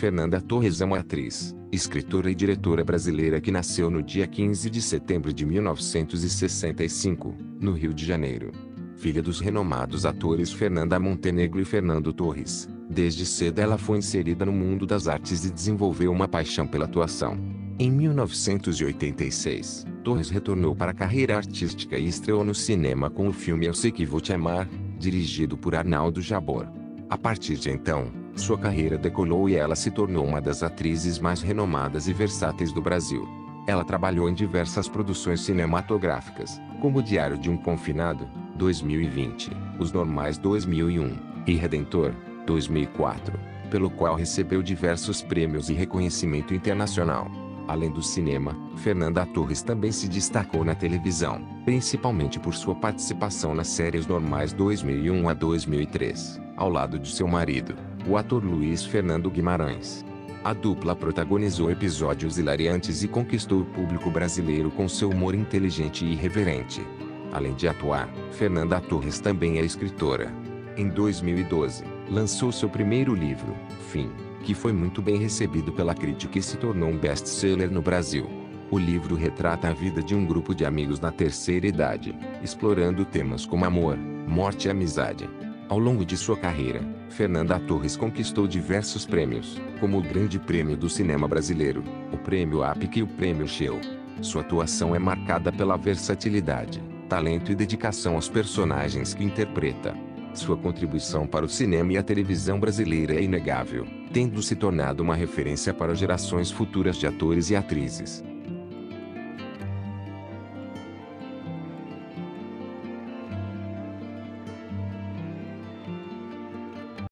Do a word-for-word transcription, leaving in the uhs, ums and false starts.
Fernanda Torres é uma atriz, escritora e diretora brasileira que nasceu no dia quinze de setembro de mil novecentos e sessenta e cinco, no Rio de Janeiro. Filha dos renomados atores Fernanda Montenegro e Fernando Torres, desde cedo ela foi inserida no mundo das artes e desenvolveu uma paixão pela atuação. Em mil novecentos e oitenta e seis, Torres retornou para a carreira artística e estreou no cinema com o filme Eu Sei Que Vou Te Amar, dirigido por Arnaldo Jabor. A partir de então, sua carreira decolou e ela se tornou uma das atrizes mais renomadas e versáteis do Brasil. Ela trabalhou em diversas produções cinematográficas, como O Diário de um Confinado, dois mil e vinte, Os Normais dois mil e um, e Redentor, dois mil e quatro, pelo qual recebeu diversos prêmios e reconhecimento internacional. Além do cinema, Fernanda Torres também se destacou na televisão, principalmente por sua participação na série Os Normais dois mil e um a dois mil e três, ao lado de seu marido, o ator Luiz Fernando Guimarães. A dupla protagonizou episódios hilariantes e conquistou o público brasileiro com seu humor inteligente e irreverente. Além de atuar, Fernanda Torres também é escritora. Em dois mil e doze, lançou seu primeiro livro, Fim, que foi muito bem recebido pela crítica e se tornou um best-seller no Brasil. O livro retrata a vida de um grupo de amigos na terceira idade, explorando temas como amor, morte e amizade. Ao longo de sua carreira, Fernanda Torres conquistou diversos prêmios, como o Grande Prêmio do Cinema Brasileiro, o Prêmio A P I C e o Prêmio Shell. Sua atuação é marcada pela versatilidade, talento e dedicação aos personagens que interpreta. Sua contribuição para o cinema e a televisão brasileira é inegável, tendo se tornado uma referência para gerações futuras de atores e atrizes.